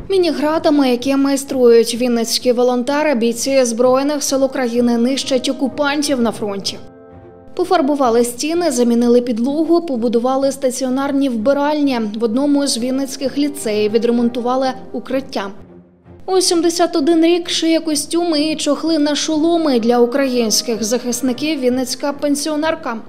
Міні-градами, які майструють вінницькі волонтери, бійці Збройних сил України нищать окупантів на фронті. Пофарбували стіни, замінили підлогу, побудували стаціонарні вбиральні. В одному з вінницьких ліцеїв відремонтували укриття. У 71 рік шиє костюми і чохли на шоломи для українських захисників вінницька пенсіонерка.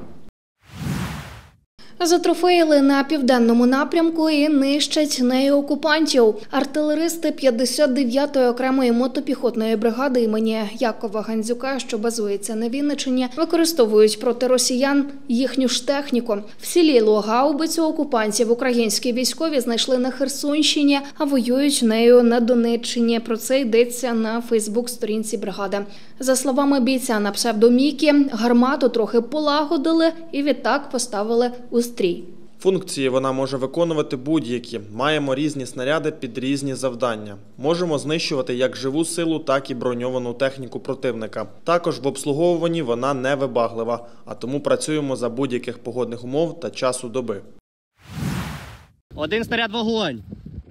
Затрофеїли на південному напрямку і нищать нею окупантів. Артилеристи 59-ї окремої мотопіхотної бригади імені Якова Гандзюка, що базується на Вінниччині, використовують проти росіян їхню ж техніку. Вцілілу гаубицю окупантів українські військові знайшли на Херсонщині, а воюють нею на Донеччині. Про це йдеться на фейсбук-сторінці бригади. За словами бійця на псевдо Мікі, гармату трохи полагодили і відтак поставили у стрій. Функції вона може виконувати будь-які. Маємо різні снаряди під різні завдання. Можемо знищувати як живу силу, так і броньовану техніку противника. Також в обслуговуванні вона невибаглива, а тому працюємо за будь-яких погодних умов та часу доби. Один снаряд, вогонь!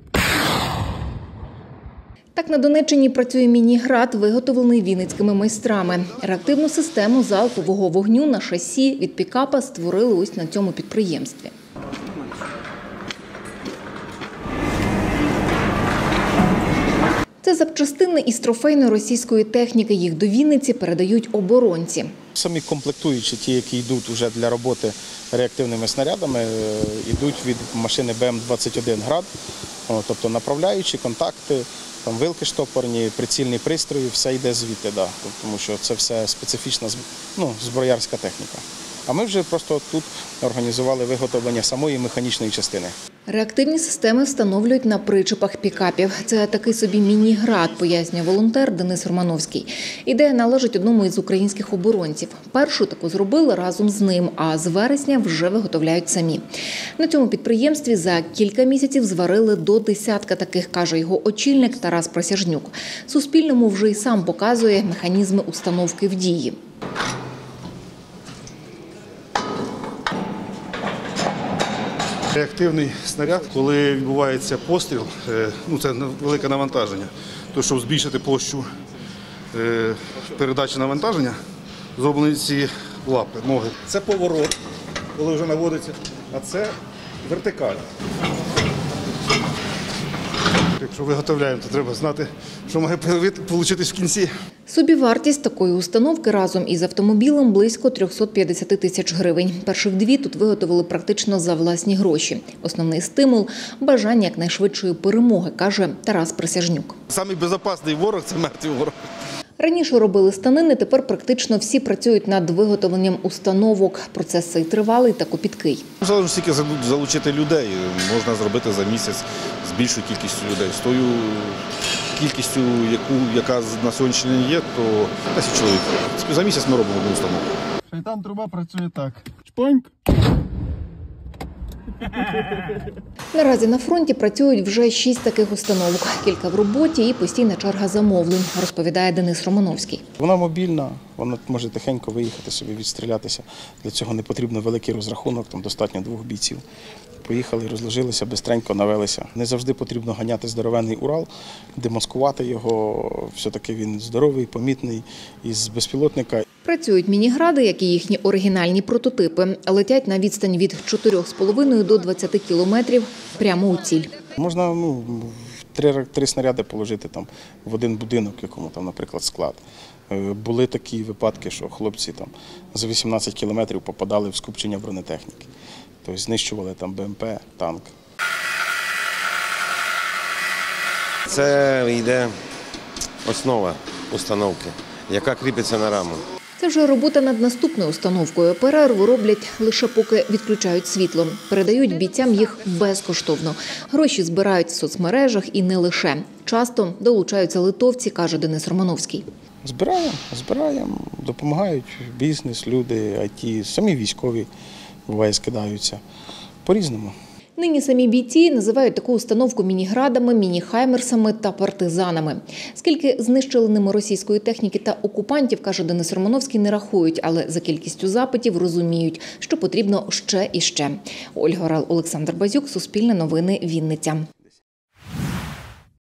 Так на Донеччині працює міні-град, виготовлений вінницькими майстрами. Реактивну систему залпового вогню на шасі від пікапа створили ось на цьому підприємстві. Це запчастини із трофейної російської техніки. Їх до Вінниці передають оборонці. Самі комплектуючі, ті, які йдуть вже для роботи реактивними снарядами, йдуть від машини БМ-21 «Град», тобто направляючі, контакти, там вилки штопорні, прицільні пристрої, все йде звідти, да, тому що це все специфічна зброярська техніка. А ми вже просто тут організували виготовлення самої механічної частини. Реактивні системи встановлюють на причепах пікапів. Це такий собі міні-град, пояснює волонтер Денис Романовський. Ідея належить одному із українських оборонців. Першу таку зробили разом з ним, а з вересня вже виготовляють самі. На цьому підприємстві за кілька місяців зварили до десятка таких, каже його очільник Тарас Присяжнюк. Суспільному вже й сам показує механізми установки в дії. Реактивний снаряд, коли відбувається постріл, це велике навантаження. То, щоб збільшити площу передачі навантаження, зроблені ці лапи, ноги. Це поворот, коли вже наводиться, а це вертикаль. Якщо виготовляємо, то треба знати, що має вийти в кінці. Собівартість такої установки разом із автомобілем близько 350 тисяч гривень. Перших дві тут виготовили практично за власні гроші. Основний стимул – бажання якнайшвидшої перемоги, каже Тарас Присяжнюк. Самий безпечний ворог – це мертвий ворог. Раніше робили станини, тепер практично всі працюють над виготовленням установок. Процес цей тривалий та копіткий. Залежно стільки залучити людей, можна зробити за місяць з більшою кількістю людей. З тою кількістю, яка на сьогоднішній день є, то 10 чоловік. За місяць ми робимо одну установку. Шайтан труба працює так. Чпоньк. Наразі на фронті працюють вже 6 таких установок. Кілька в роботі і постійна черга замовлень, розповідає Денис Романовський. Вона мобільна, вона може тихенько виїхати собі, відстрілятися. Для цього не потрібно великий розрахунок, там достатньо 2 бійців. Поїхали, розложилися, бистренько навелися. Не завжди потрібно ганяти здоровенний Урал, демаскувати його. Все-таки він здоровий, помітний, із безпілотника. Працюють міні-гради, як і їхні оригінальні прототипи. Летять на відстань від 4,5 до 20 кілометрів прямо у ціль. Можна 3 снаряди положити там в один будинок, якому там, наприклад, склад. Були такі випадки, що хлопці там за 18 кілометрів попадали в скупчення бронетехніки. Тобто знищували там БМП, танк. Це йде основа установки, яка кріпиться на раму. Це вже робота над наступною установкою. Перерву роблять лише поки відключають світло. Передають бійцям їх безкоштовно. Гроші збирають в соцмережах і не лише. Часто долучаються литовці, каже Денис Романовський. Збираємо, допомагають бізнес, люди, IT, самі військові буває скидаються. По-різному. Нині самі бійці називають таку установку міні-градами, міні-хаймерсами та партизанами. Скільки знищили ними російської техніки та окупантів, каже Денис Романовський, не рахують, але за кількістю запитів розуміють, що потрібно ще і ще. Ольга Орел, Олександр Базюк, Суспільне новини, Вінниця.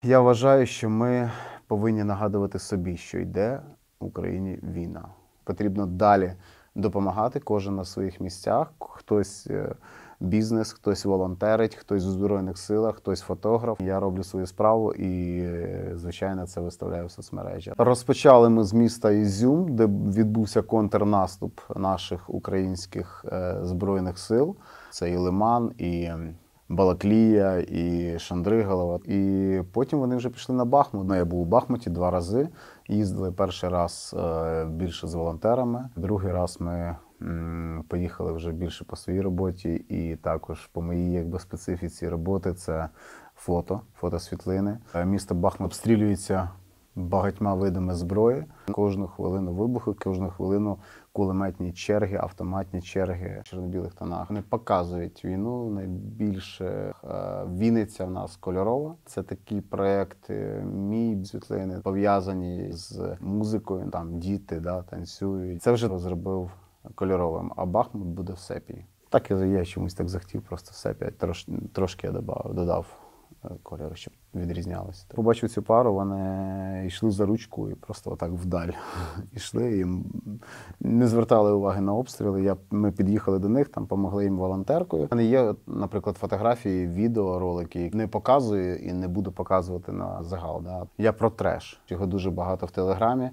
Я вважаю, що ми повинні нагадувати собі, що йде в Україні війна. Потрібно далі допомагати, кожен на своїх місцях. Хтось бізнес, хтось волонтерить, хтось у Збройних силах, хтось фотограф. Я роблю свою справу і, звичайно, це виставляю в соцмережі. Розпочали ми з міста Ізюм, де відбувся контрнаступ наших українських Збройних сил. Це і Лиман, і Балаклія, і Шандриголова. І потім вони вже пішли на Бахмут. Я був у Бахмуті 2 рази. Їздили перший раз більше з волонтерами, другий раз ми поїхали вже більше по своїй роботі і також по моїй специфіці роботи – це фотосвітлини. Місто Бахмут обстрілюється багатьма видами зброї. Кожну хвилину вибухи, кожну хвилину кулеметні черги, автоматні черги в чорно-білих тонах. Вони показують війну. Найбільше Вінниця в нас кольорова. Це такий проєкт мій, світлини пов'язані з музикою. Там діти танцюють. Це вже зробив кольоровим, а Бахмут буде в сепії. Так я чомусь так захотів, просто сепія. Трошки я додав кольору, щоб відрізнялося. Побачив цю пару, вони йшли за ручку і просто отак вдаль. Йшли і не звертали уваги на обстріли. Ми під'їхали до них, там допомогли їм волонтеркою. У мене є, наприклад, фотографії, відео, ролики. Не показую і не буду показувати на загал. Я про треш. Його дуже багато в Телеграмі.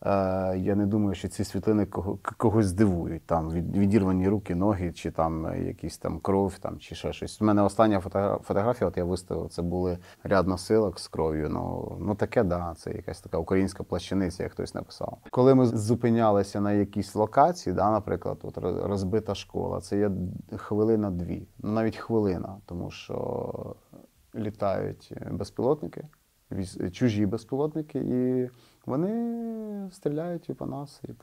Я не думаю, що ці світлини когось здивують. Там відірвані руки, ноги, чи там якісь там кров, чи ще щось. У мене остання фотографія, я виставив, це були ряд носилок з кров'ю. Ну таке, це якась така українська плащаниця, як хтось написав. Коли ми зупинялися на якійсь локації, наприклад, розбита школа, це є хвилина-дві, навіть хвилина, тому що літають безпілотники, чужі безпілотники, і вони стріляють і по нас, і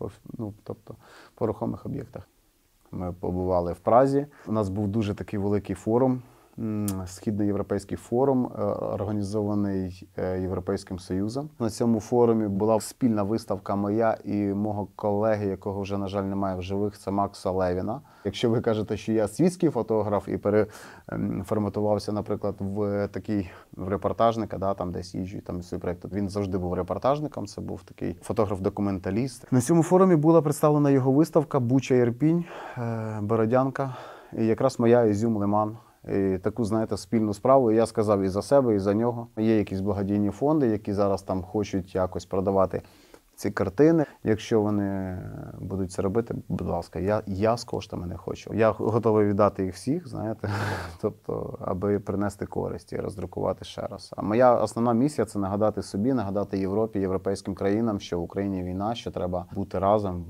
по рухомих об'єктах. Ми побували в Празі. У нас був дуже такий великий форум, Східноєвропейський форум, організований Європейським Союзом. На цьому форумі була спільна виставка моя і мого колеги, якого вже, на жаль, немає в живих, це Макса Левіна. Якщо ви кажете, що я світський фотограф і переформатувався, наприклад, в репортажника, там десь їжджу, там свій проєкт. Він завжди був репортажником, це був такий фотограф-документаліст. На цьому форумі була представлена його виставка «Буча, Ірпінь, Бородянка». І якраз моя Ізюм, Лиман. І таку, спільну справу. І я сказав і за себе, і за нього. Є якісь благодійні фонди, які зараз там хочуть якось продавати ці картини. Якщо вони будуть це робити, будь ласка, я з коштами не хочу. Я готовий віддати їх всіх, тобто, аби принести користь і роздрукувати ще раз. А моя основна місія – це нагадати собі, нагадати Європі, європейським країнам, що в Україні війна, що треба бути разом.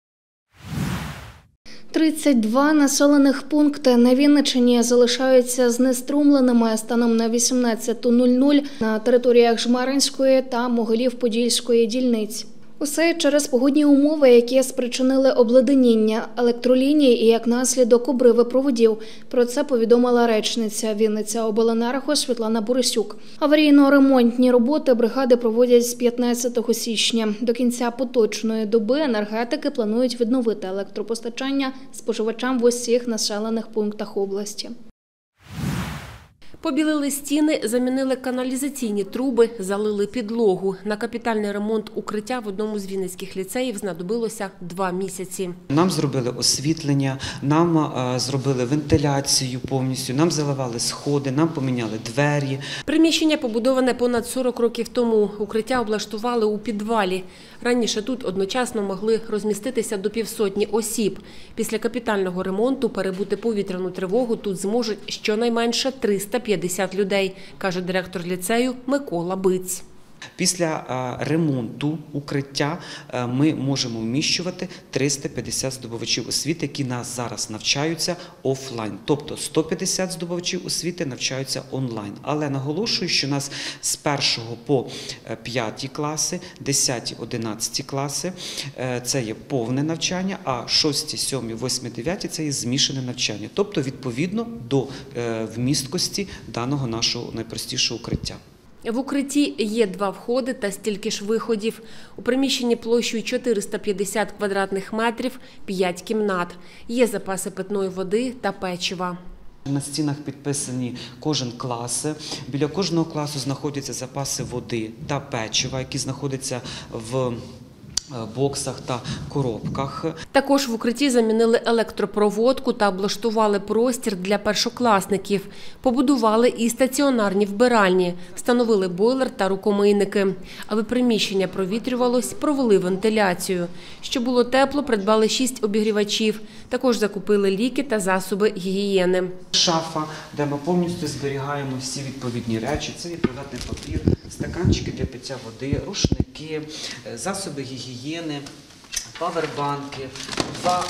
32 населених пункти на Вінниччині залишаються знеструмленими станом на 18:00 на територіях Жмеринської та Могилів-Подільської дільниць. Усе через погодні умови, які спричинили обледеніння електроліній і, як наслідок, обриви проводів. Про це повідомила речниця Вінницяобленерго Світлана Борисюк. Аварійно-ремонтні роботи бригади проводять з 15 січня. До кінця поточної доби енергетики планують відновити електропостачання споживачам в усіх населених пунктах області. Побілили стіни, замінили каналізаційні труби, залили підлогу. На капітальний ремонт укриття в одному з вінницьких ліцеїв знадобилося 2 місяці. Нам зробили освітлення, нам зробили вентиляцію повністю, нам заливали сходи, нам поміняли двері. Приміщення побудоване понад 40 років тому. Укриття облаштували у підвалі. Раніше тут одночасно могли розміститися до 500 осіб. Після капітального ремонту перебути повітряну тривогу тут зможуть щонайменше 350 людей, каже директор ліцею Микола Биць. Після ремонту укриття ми можемо вміщувати 350 здобувачів освіти, які нас зараз навчаються офлайн. Тобто 150 здобувачів освіти навчаються онлайн. Але наголошую, що у нас з 1 по 5 класи, 10, 11 класи – це є повне навчання, а 6, 7, 8, 9 – це є змішане навчання. Тобто відповідно до вмісткості даного нашого найпростішого укриття. В укритті є 2 входи та стільки ж виходів. У приміщенні площею 450 квадратних метрів, 5 кімнат. Є запаси питної води та печива. На стінах підписані кожен клас. Біля кожного класу знаходяться запаси води та печива, які знаходяться в боксах та коробках. Також в укритті замінили електропроводку та облаштували простір для першокласників. Побудували і стаціонарні вбиральні, встановили бойлер та рукомийники. Аби приміщення провітрювалось, провели вентиляцію. Щоб було тепло, придбали 6 обігрівачів. Також закупили ліки та засоби гігієни. Шафа, де ми повністю зберігаємо всі відповідні речі. Це є туалетний папір, стаканчики для пиття води, рушники, засоби гігієни, павербанки, два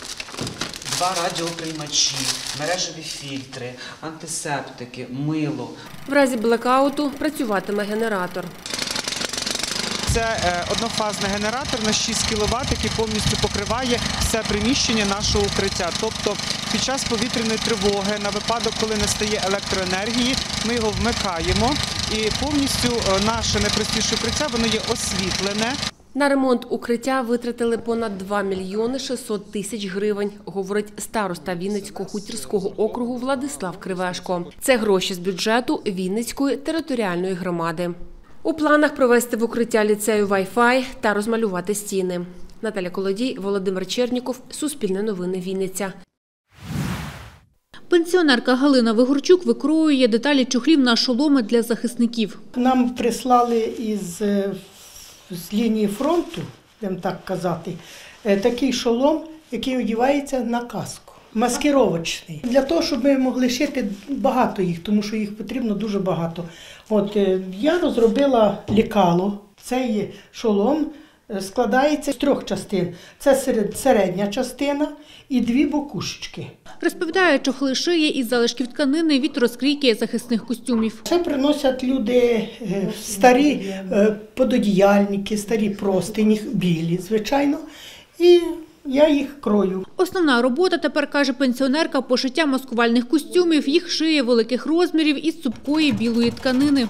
радіоприймачі, мережеві фільтри, антисептики, мило. В разі блекауту працюватиме генератор. Це однофазний генератор на 6 кВт, який повністю покриває все приміщення нашого укриття. Тобто під час повітряної тривоги, на випадок, коли не стає електроенергії, ми його вмикаємо і повністю наше найпростіше укриття, воно є освітлене. На ремонт укриття витратили понад 2 мільйони 600 тисяч гривень, говорить староста Вінницького хутірського округу Владислав Кривешко. Це гроші з бюджету Вінницької територіальної громади. У планах провести в укриття ліцею Wi-Fi та розмалювати стіни. Наталя Колодій, Володимир Черніков, Суспільне новини, Вінниця. Пенсіонерка Галина Вигорчук викроює деталі чохлів на шоломи для захисників. Нам прислали з лінії фронту, будемо так казати, такий шолом, який одягається на каску. Маскировочний. Для того, щоб ми могли шити багато їх, тому що їх потрібно дуже багато. Я розробила лекало. Цей шолом складається з 3 частин. Це середня частина і 2 бокушечки. Розповідає, чохли шиє із залишків тканини від розкрійки захисних костюмів. Це приносять люди старі пододіяльники, старі простині, білі, звичайно, і я їх крою. Основна робота тепер, каже пенсіонерка, пошиття маскувальних костюмів. Їх шиє великих розмірів із цупкої білої тканини.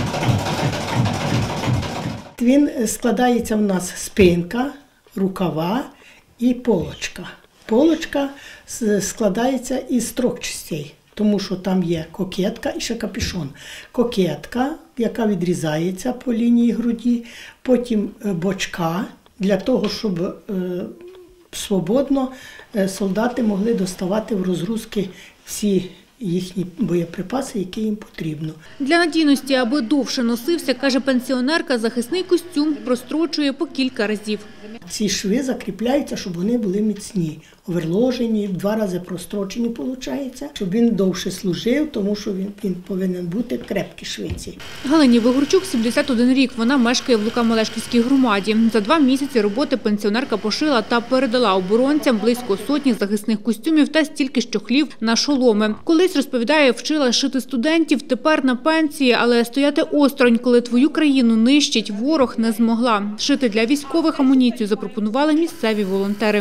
Він складається в нас спинка, рукава і полочка. Полочка складається із 3 частей, тому що там є кокетка і ще капюшон. Кокетка, яка відрізається по лінії груді, потім бочка, для того, щоб свободно солдати могли доставати в розгрузки всі їхні боєприпаси, які їм потрібно. Для надійності, аби довше носився, каже пенсіонерка, захисний костюм прострочує по кілька разів. Ці шви закріпляються, щоб вони були міцні, оверложені, 2 рази прострочені, виходить, щоб він довше служив, тому що він повинен бути крепкі швиці. Галині Вигорчук 71 рік. Вона мешкає в Лука-Мелешківській громаді. За 2 місяці роботи пенсіонерка пошила та передала оборонцям близько 100 захисних костюмів та стільки ж чохлів на шоломи. Колись, розповідає, вчила шити студентів, тепер на пенсії, але стояти осторонь, коли твою країну нищить ворог, не змогла. Шити для військових амуніцію запропонували місцеві волонтери.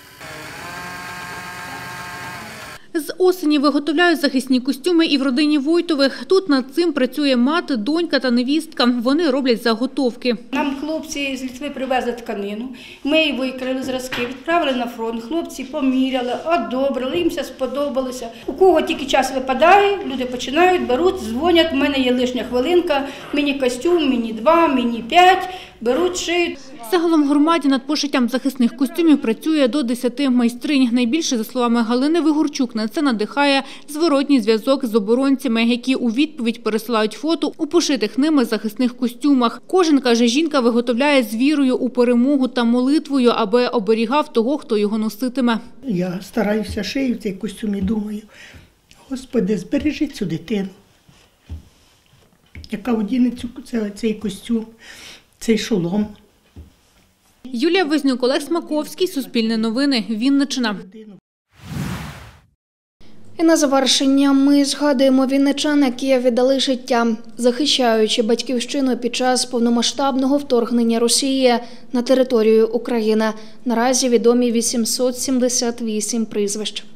З осені виготовляють захисні костюми і в родині Войтових. Тут над цим працює мати, донька та невістка. Вони роблять заготовки. Нам хлопці з Литви привезли тканину, ми її викрили зразки, відправили на фронт. Хлопці поміряли, одобрили, їм все сподобалося. У кого тільки час випадає, люди починають, беруть, дзвонять, в мене є лишня хвилинка, мені костюм, мені 2, мені 5, беруть, шиють. Загалом в громаді над пошиттям захисних костюмів працює до 10 майстринь. Найбільше, за словами Галини Вигорчук, на це надихає зворотній зв'язок з оборонцями, які у відповідь пересилають фото у пошитих ними захисних костюмах. Кожен, каже жінка, виготовляє з вірою у перемогу та молитвою, аби оберігав того, хто його носитиме. Я стараюся, шию цей костюм і думаю, Господи, збережи цю дитину, яка одіне цей костюм, цей шолом. Юлія Вознюк, Олег Смаковський, Суспільне новини, Вінниччина. І на завершення ми згадуємо вінничан, які віддали життя, захищаючи батьківщину під час повномасштабного вторгнення Росії на територію України. Наразі відомі 878 прізвищ.